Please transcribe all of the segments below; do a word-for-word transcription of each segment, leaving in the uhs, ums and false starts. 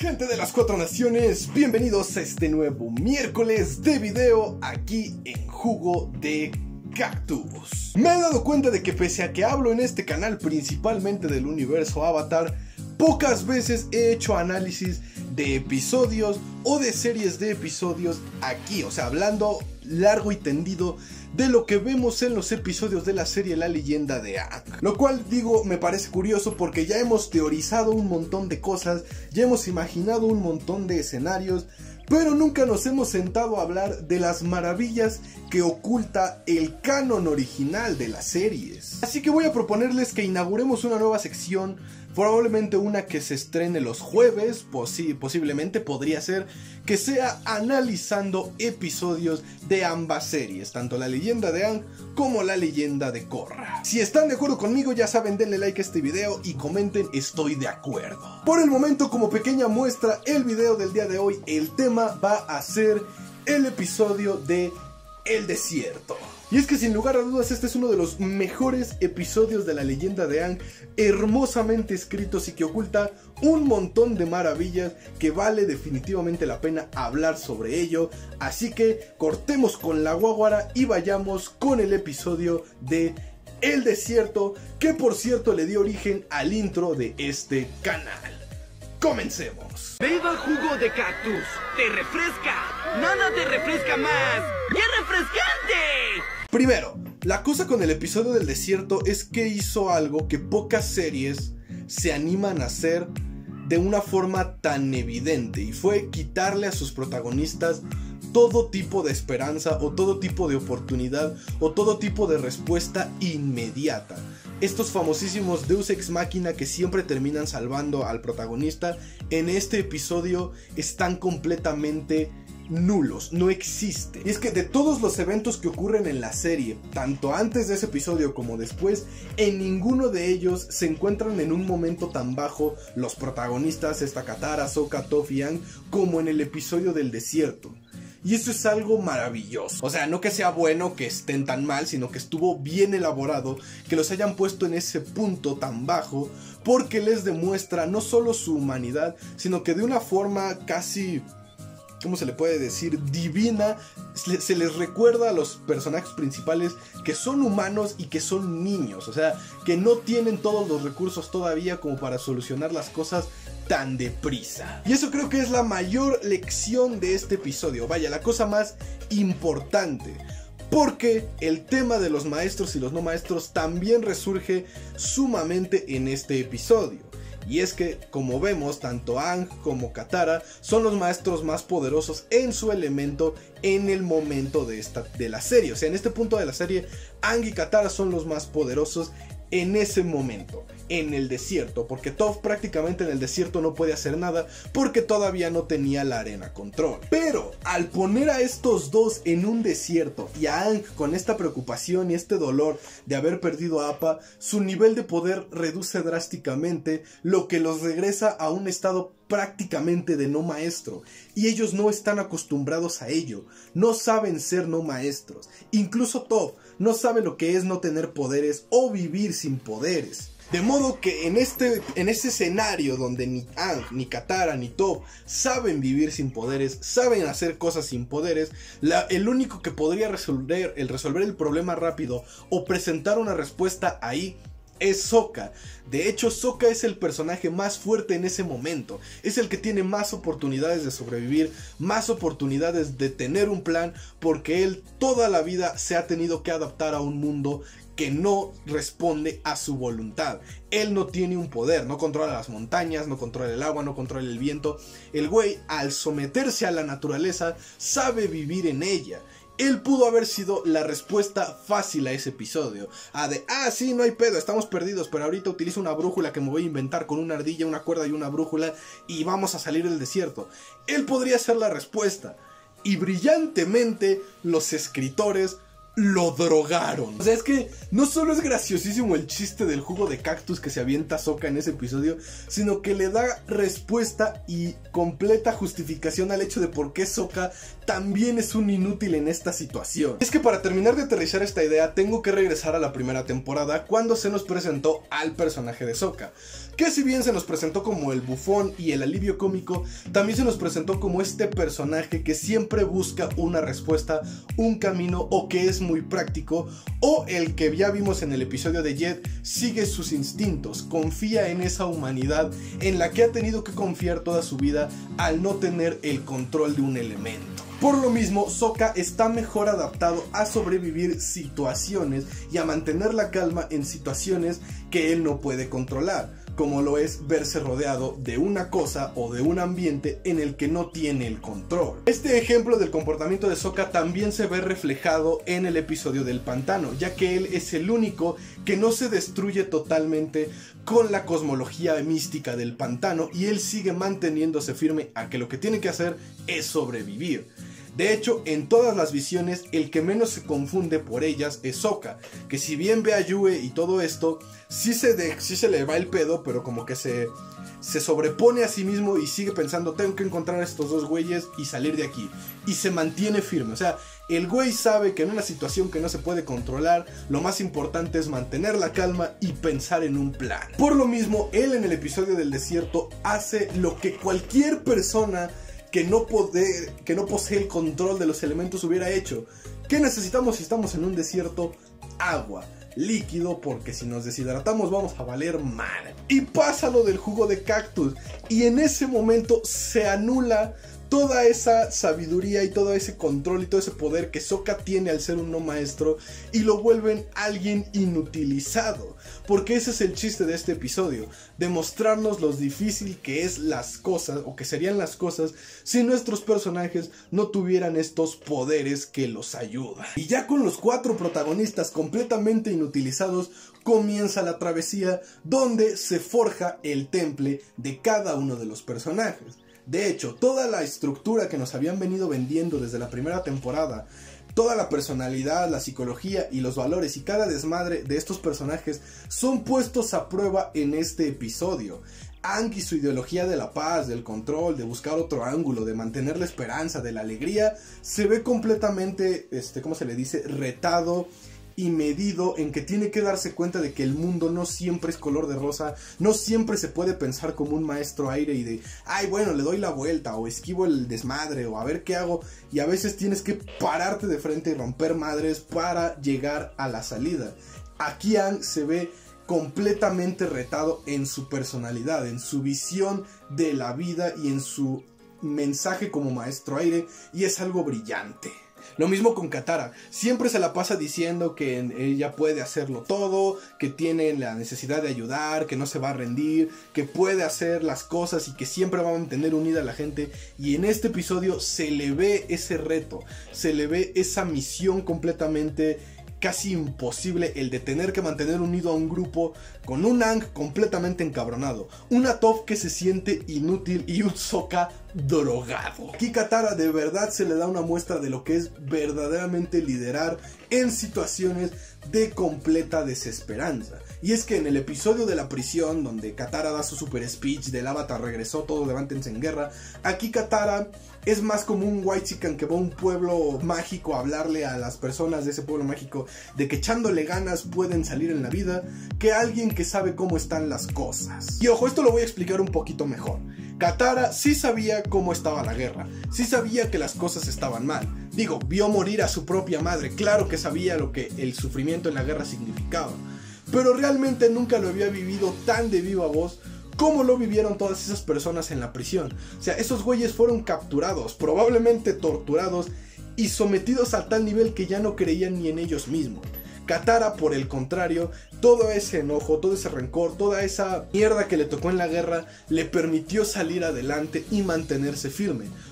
Gente de las cuatro naciones, bienvenidos a este nuevo miércoles de video aquí en Jugo de Cactus. Me he dado cuenta de que pese a que hablo en este canal principalmente del universo Avatar, pocas veces he hecho análisis de episodios o de series de episodios aquí, o sea, hablando largo y tendido de lo que vemos en los episodios de la serie La Leyenda de Aang. Lo cual, digo, me parece curioso porque ya hemos teorizado un montón de cosas, ya hemos imaginado un montón de escenarios, pero nunca nos hemos sentado a hablar de las maravillas que oculta el canon original de las series. Así que voy a proponerles que inauguremos una nueva sección, probablemente una que se estrene los jueves, posi posiblemente podría ser, que sea analizando episodios de ambas series, tanto La Leyenda de Aang como La Leyenda de Korra. Si están de acuerdo conmigo, ya saben, denle like a este video y comenten estoy de acuerdo. Por el momento, como pequeña muestra, el video del día de hoy, el tema va a ser el episodio de El Desierto. Y es que sin lugar a dudas este es uno de los mejores episodios de La Leyenda de Aang, hermosamente escritos y que oculta un montón de maravillas que vale definitivamente la pena hablar sobre ello. Así que cortemos con la guaguara y vayamos con el episodio de El Desierto, que por cierto le dio origen al intro de este canal. ¡Comencemos! Beba jugo de cactus, te refresca, nada te refresca más, y es refrescante. Primero, la cosa con el episodio del desierto es que hizo algo que pocas series se animan a hacer de una forma tan evidente, y fue quitarle a sus protagonistas todo tipo de esperanza o todo tipo de oportunidad o todo tipo de respuesta inmediata. Estos famosísimos Deus Ex Machina que siempre terminan salvando al protagonista, en este episodio están completamente nulos, no existen. Y es que de todos los eventos que ocurren en la serie, tanto antes de ese episodio como después, en ninguno de ellos se encuentran en un momento tan bajo los protagonistas, esta Katara, Sokka, Toph y Aang, como en el episodio del desierto. Y eso es algo maravilloso. O sea, no que sea bueno que estén tan mal, sino que estuvo bien elaborado que los hayan puesto en ese punto tan bajo, porque les demuestra no solo su humanidad, sino que de una forma casi, ¿cómo se le puede decir?, divina, se les recuerda a los personajes principales que son humanos y que son niños. O sea, que no tienen todos los recursos todavía como para solucionar las cosas tan deprisa. Y eso creo que es la mayor lección de este episodio. Vaya, la cosa más importante. Porque el tema de los maestros y los no maestros también resurge sumamente en este episodio. Y es que, como vemos, tanto Aang como Katara son los maestros más poderosos en su elemento en el momento de, esta, de la serie. O sea, en este punto de la serie, Aang y Katara son los más poderosos en ese momento, en el desierto, porque Toph prácticamente en el desierto no puede hacer nada porque todavía no tenía la arena control. Pero al poner a estos dos en un desierto y a Aang con esta preocupación y este dolor de haber perdido a Appa, su nivel de poder reduce drásticamente, lo que los regresa a un estado prácticamente de no maestro, y ellos no están acostumbrados a ello, no saben ser no maestros. Incluso Toph no sabe lo que es no tener poderes o vivir sin poderes. De modo que en este, en este escenario donde ni Aang, ni Katara, ni Toph saben vivir sin poderes, saben hacer cosas sin poderes, la, el único que podría resolver el, resolver el problema rápido o presentar una respuesta ahí es Sokka. De hecho, Sokka es el personaje más fuerte en ese momento. Es el que tiene más oportunidades de sobrevivir, más oportunidades de tener un plan, porque él toda la vida se ha tenido que adaptar a un mundo que no responde a su voluntad. Él no tiene un poder, no controla las montañas, no controla el agua, no controla el viento. El güey, al someterse a la naturaleza, sabe vivir en ella. Él pudo haber sido la respuesta fácil a ese episodio. A de, ah, sí, no hay pedo, estamos perdidos, pero ahorita utilizo una brújula que me voy a inventar con una ardilla, una cuerda y una brújula y vamos a salir del desierto. Él podría ser la respuesta. Y brillantemente los escritores lo drogaron. O sea, es que no solo es graciosísimo el chiste del jugo de cactus que se avienta Sokka en ese episodio, sino que le da respuesta y completa justificación al hecho de por qué Sokka también es un inútil en esta situación. Es que para terminar de aterrizar esta idea, tengo que regresar a la primera temporada, cuando se nos presentó al personaje de Sokka, que si bien se nos presentó como el bufón y el alivio cómico, también se nos presentó como este personaje que siempre busca una respuesta, un camino, o que es muy práctico, o el que ya vimos en el episodio de Jet, sigue sus instintos, confía en esa humanidad en la que ha tenido que confiar toda su vida al no tener el control de un elemento. Por lo mismo, Sokka está mejor adaptado a sobrevivir situaciones y a mantener la calma en situaciones que él no puede controlar, como lo es verse rodeado de una cosa o de un ambiente en el que no tiene el control. Este ejemplo del comportamiento de Sokka también se ve reflejado en el episodio del pantano, ya que él es el único que no se destruye totalmente con la cosmología mística del pantano, y él sigue manteniéndose firme a que lo que tiene que hacer es sobrevivir. De hecho, en todas las visiones, el que menos se confunde por ellas es Sokka, que si bien ve a Yue y todo esto, sí se, de, sí se le va el pedo, pero como que se, se sobrepone a sí mismo y sigue pensando, tengo que encontrar a estos dos güeyes y salir de aquí. Y se mantiene firme, o sea, el güey sabe que en una situación que no se puede controlar, lo más importante es mantener la calma y pensar en un plan. Por lo mismo, él en el episodio del desierto hace lo que cualquier persona que no, pode, que no posee el control de los elementos hubiera hecho. ¿Qué necesitamos si estamos en un desierto? Agua, líquido, porque si nos deshidratamos vamos a valer mal. Y pasa lo del jugo de cactus, y en ese momento se anula toda esa sabiduría y todo ese control y todo ese poder que Sokka tiene al ser un no maestro, y lo vuelven alguien inutilizado. Porque ese es el chiste de este episodio, demostrarnos lo difícil que es las cosas, o que serían las cosas, si nuestros personajes no tuvieran estos poderes que los ayudan. Y ya con los cuatro protagonistas completamente inutilizados, comienza la travesía donde se forja el temple de cada uno de los personajes. De hecho, toda la estructura que nos habían venido vendiendo desde la primera temporada, toda la personalidad, la psicología y los valores y cada desmadre de estos personajes son puestos a prueba en este episodio. Aang y su ideología de la paz, del control, de buscar otro ángulo, de mantener la esperanza, de la alegría, se ve completamente, este, ¿cómo se le dice?, retado y medido en que tiene que darse cuenta de que el mundo no siempre es color de rosa, no siempre se puede pensar como un maestro aire y de, ay bueno, le doy la vuelta o esquivo el desmadre o a ver qué hago, y a veces tienes que pararte de frente y romper madres para llegar a la salida. Aquí Aang se ve completamente retado en su personalidad, en su visión de la vida y en su mensaje como maestro aire, y es algo brillante. Lo mismo con Katara, siempre se la pasa diciendo que ella puede hacerlo todo, que tiene la necesidad de ayudar, que no se va a rendir, que puede hacer las cosas y que siempre va a mantener unida a la gente, y en este episodio se le ve ese reto, se le ve esa misión completamente casi imposible, el de tener que mantener unido a un grupo con un Aang completamente encabronado, una Toph que se siente inútil y un Sokka drogado. Aquí Katara de verdad se le da una muestra de lo que es verdaderamente liderar en situaciones de completa desesperanza. Y es que en el episodio de la prisión, donde Katara da su super speech del Avatar regresó, todos levántense en guerra, aquí Katara es más como un white chican que va a un pueblo mágico a hablarle a las personas de ese pueblo mágico de que echándole ganas pueden salir en la vida, que alguien que sabe cómo están las cosas. Y ojo, esto lo voy a explicar un poquito mejor. Katara sí sabía cómo estaba la guerra, sí sabía que las cosas estaban mal. Digo, vio morir a su propia madre, claro que sabía lo que el sufrimiento en la guerra significaba, pero realmente nunca lo había vivido tan de viva voz como lo vivieron todas esas personas en la prisión. O sea, esos güeyes fueron capturados, probablemente torturados y sometidos a tal nivel que ya no creían ni en ellos mismos. Katara, por el contrario, todo ese enojo, todo ese rencor, toda esa mierda que le tocó en la guerra, le permitió salir adelante y mantenerse firme.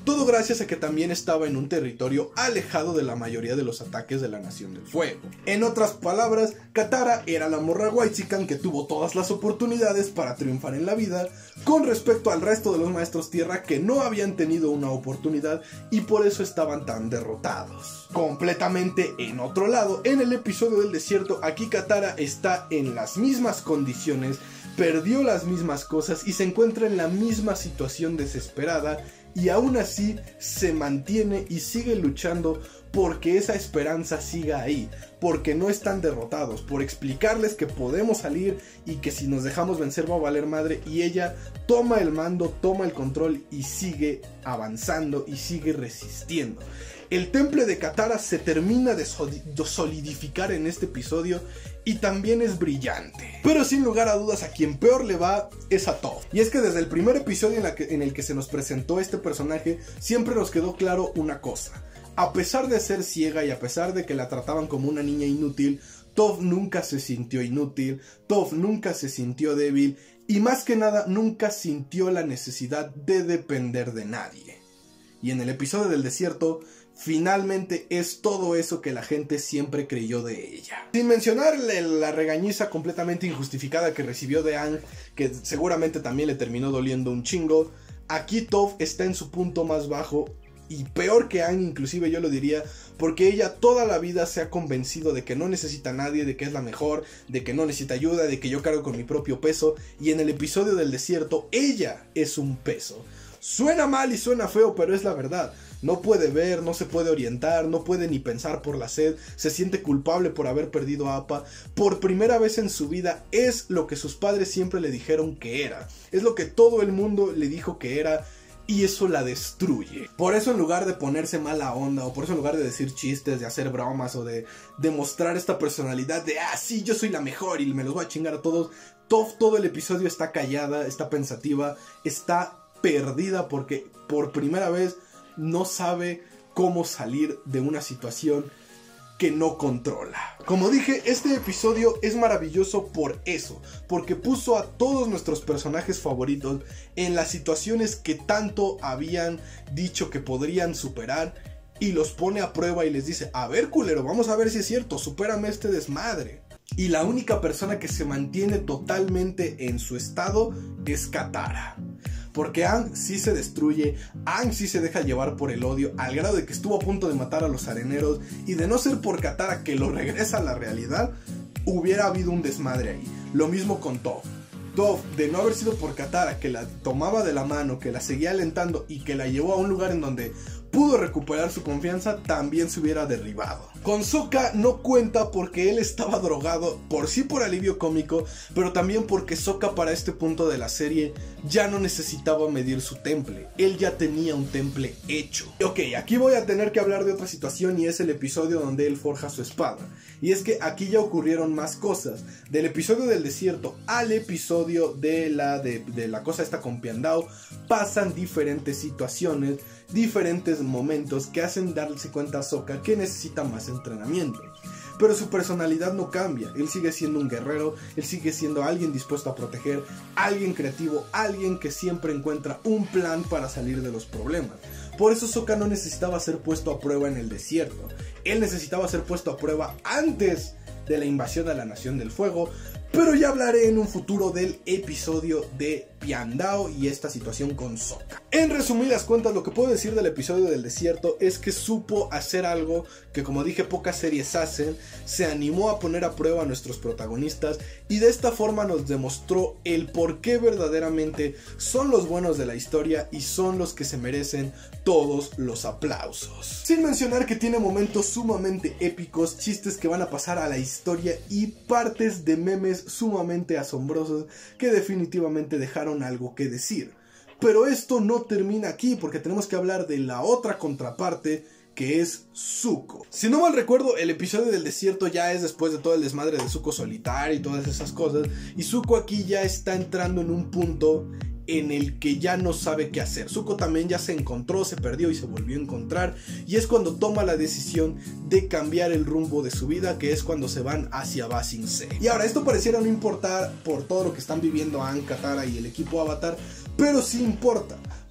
Todo gracias a que también estaba en un territorio alejado de la mayoría de los ataques de la Nación del Fuego. En otras palabras, Katara era la morra Whitezican que tuvo todas las oportunidades para triunfar en la vida, con respecto al resto de los maestros tierra que no habían tenido una oportunidad y por eso estaban tan derrotados. Completamente en otro lado, en el episodio del desierto, aquí Katara está en las mismas condiciones, perdió las mismas cosas y se encuentra en la misma situación desesperada, y aún así se mantiene y sigue luchando porque esa esperanza siga ahí, porque no están derrotados, por explicarles que podemos salir y que si nos dejamos vencer va a valer madre, y ella toma el mando, toma el control y sigue avanzando y sigue resistiendo. El temple de Katara se termina de solidificar en este episodio y también es brillante. Pero sin lugar a dudas a quien peor le va es a Toph. Y es que desde el primer episodio en, la que, en el que se nos presentó este personaje siempre nos quedó claro una cosa. A pesar de ser ciega y a pesar de que la trataban como una niña inútil, Toph nunca se sintió inútil, Toph nunca se sintió débil y más que nada nunca sintió la necesidad de depender de nadie. Y en el episodio del desierto, finalmente es todo eso que la gente siempre creyó de ella. Sin mencionar la regañiza completamente injustificada que recibió de Aang, que seguramente también le terminó doliendo un chingo, aquí Toph está en su punto más bajo. Y peor que Aang, inclusive yo lo diría, porque ella toda la vida se ha convencido de que no necesita a nadie, de que es la mejor, de que no necesita ayuda, de que yo cargo con mi propio peso. Y en el episodio del desierto, ella es un peso. Suena mal y suena feo, pero es la verdad. No puede ver, no se puede orientar, no puede ni pensar por la sed, se siente culpable por haber perdido a Appa. Por primera vez en su vida es lo que sus padres siempre le dijeron que era. Es lo que todo el mundo le dijo que era. Y eso la destruye. Por eso en lugar de ponerse mala onda, o por eso en lugar de decir chistes, de hacer bromas, o de demostrar esta personalidad de ah sí, yo soy la mejor y me los voy a chingar a todos, Toph todo el episodio está callada, está pensativa, está perdida porque por primera vez no sabe cómo salir de una situación que no controla. Como dije, este episodio es maravilloso por eso, porque puso a todos nuestros personajes favoritos en las situaciones que tanto habían dicho que podrían superar y los pone a prueba y les dice, a ver culero, vamos a ver si es cierto, supérame este desmadre. Y la única persona que se mantiene totalmente en su estado es Katara. Porque Aang sí se destruye, Aang sí se deja llevar por el odio, al grado de que estuvo a punto de matar a los areneros, y de no ser por Katara que lo regresa a la realidad, hubiera habido un desmadre ahí. Lo mismo con Toph. Toph, de no haber sido por Katara, que la tomaba de la mano, que la seguía alentando y que la llevó a un lugar en donde pudo recuperar su confianza, también se hubiera derribado. Con Sokka no cuenta porque él estaba drogado, por sí por alivio cómico, pero también porque Sokka para este punto de la serie ya no necesitaba medir su temple, él ya tenía un temple hecho. Ok, aquí voy a tener que hablar de otra situación y es el episodio donde él forja su espada. Y es que aquí ya ocurrieron más cosas. Del episodio del desierto al episodio de la, de, de la cosa esta con Piandao, pasan diferentes situaciones, diferentes momentos que hacen darse cuenta a Sokka que necesita más entrenamiento. Pero su personalidad no cambia, él sigue siendo un guerrero, él sigue siendo alguien dispuesto a proteger, alguien creativo, alguien que siempre encuentra un plan para salir de los problemas. Por eso Sokka no necesitaba ser puesto a prueba en el desierto, él necesitaba ser puesto a prueba antes de la invasión a la Nación del Fuego, pero ya hablaré en un futuro del episodio de Piandao y esta situación con Sokka. En resumidas cuentas, lo que puedo decir del episodio del desierto es que supo hacer algo que, como dije, pocas series hacen. Se animó a poner a prueba a nuestros protagonistas y de esta forma nos demostró el por qué verdaderamente son los buenos de la historia y son los que se merecen todos los aplausos. Sin mencionar que tiene momentos sumamente épicos, chistes que van a pasar a la historia y partes de memes sumamente asombrosos que definitivamente dejaron algo que decir. Pero esto no termina aquí porque tenemos que hablar de la otra contraparte, que es Zuko. Si no mal recuerdo, el episodio del desierto ya es después de todo el desmadre de Zuko solitario y todas esas cosas, y Zuko aquí ya está entrando en un punto en el que ya no sabe qué hacer. Zuko también ya se encontró, se perdió y se volvió a encontrar, y es cuando toma la decisión de cambiar el rumbo de su vida, que es cuando se van hacia Ba Sing Se. Y ahora, esto pareciera no importar por todo lo que están viviendo Aang, Katara y el equipo Avatar, pero sí importa,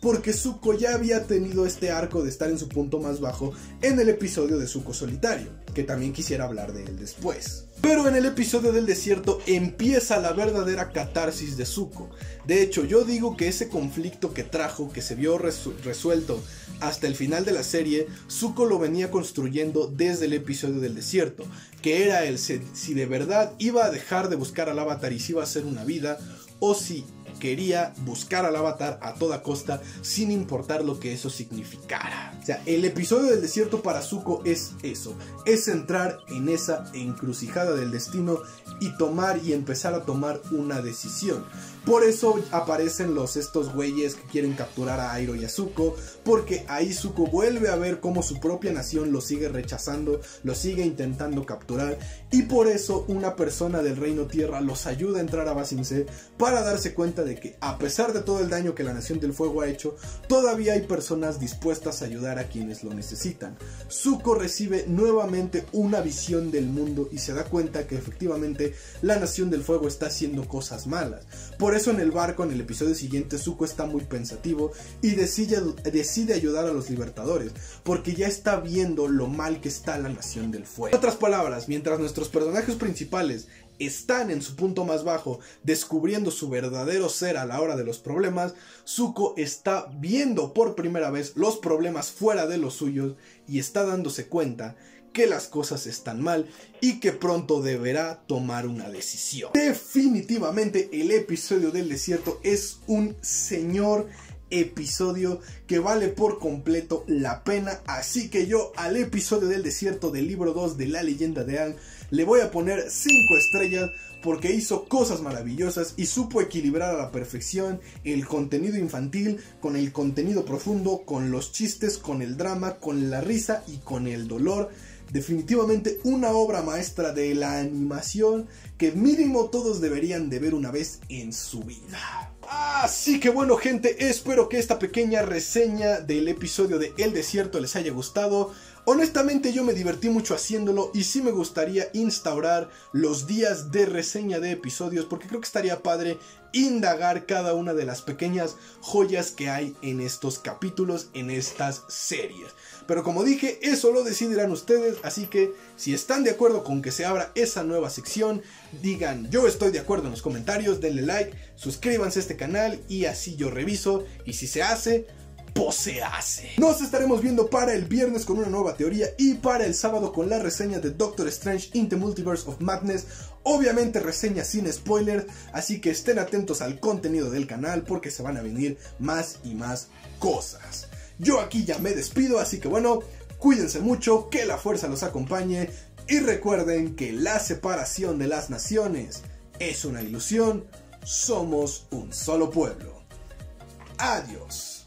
porque Zuko ya había tenido este arco de estar en su punto más bajo en el episodio de Zuko Solitario, que también quisiera hablar de él después. Pero en el episodio del desierto empieza la verdadera catarsis de Zuko. De hecho, yo digo que ese conflicto que trajo, que se vio resu- resuelto hasta el final de la serie, Zuko lo venía construyendo desde el episodio del desierto, que era el si, si de verdad iba a dejar de buscar al Avatar y si iba a hacer una vida, o si quería buscar al Avatar a toda costa sin importar lo que eso significara. O sea, el episodio del desierto para Zuko es eso, es entrar en esa encrucijada del destino y tomar y empezar a tomar una decisión. Por eso aparecen los estos güeyes que quieren capturar a Iroh y a Zuko, porque ahí Zuko vuelve a ver cómo su propia nación lo sigue rechazando, lo sigue intentando capturar, y por eso una persona del Reino Tierra los ayuda a entrar a Ba Sing Se para darse cuenta de que a pesar de todo el daño que la Nación del Fuego ha hecho, todavía hay personas dispuestas a ayudar a quienes lo necesitan. Zuko recibe nuevamente una visión del mundo y se da cuenta que efectivamente la Nación del Fuego está haciendo cosas malas. Por eso en el barco, en el episodio siguiente, Zuko está muy pensativo y decide, decide ayudar a los libertadores, porque ya está viendo lo mal que está la Nación del Fuego. En otras palabras, mientras nuestros personajes principales están en su punto más bajo, descubriendo su verdadero ser a la hora de los problemas, Zuko está viendo por primera vez los problemas fuera de los suyos y está dándose cuenta que las cosas están mal y que pronto deberá tomar una decisión. Definitivamente el episodio del desierto es un señor episodio que vale por completo la pena, así que yo al episodio del desierto del libro dos de La Leyenda de Aang le voy a poner cinco estrellas porque hizo cosas maravillosas y supo equilibrar a la perfección el contenido infantil con el contenido profundo, con los chistes, con el drama, con la risa y con el dolor. Definitivamente una obra maestra de la animación que mínimo todos deberían de ver una vez en su vida. Así que bueno, gente, espero que esta pequeña reseña del episodio de El Desierto les haya gustado. Honestamente yo me divertí mucho haciéndolo y sí me gustaría instaurar los días de reseña de episodios, porque creo que estaría padre indagar cada una de las pequeñas joyas que hay en estos capítulos, en estas series. Pero como dije, eso lo decidirán ustedes, así que si están de acuerdo con que se abra esa nueva sección, digan yo estoy de acuerdo en los comentarios, denle like, suscríbanse a este canal y así yo reviso, y si se hace, pues se hace. Nos estaremos viendo para el viernes con una nueva teoría y para el sábado con la reseña de Doctor Strange in the Multiverse of Madness. Obviamente reseña sin spoilers, así que estén atentos al contenido del canal porque se van a venir más y más cosas. Yo aquí ya me despido, así que bueno, cuídense mucho, que la fuerza los acompañe y recuerden que la separación de las naciones es una ilusión, somos un solo pueblo. Adiós.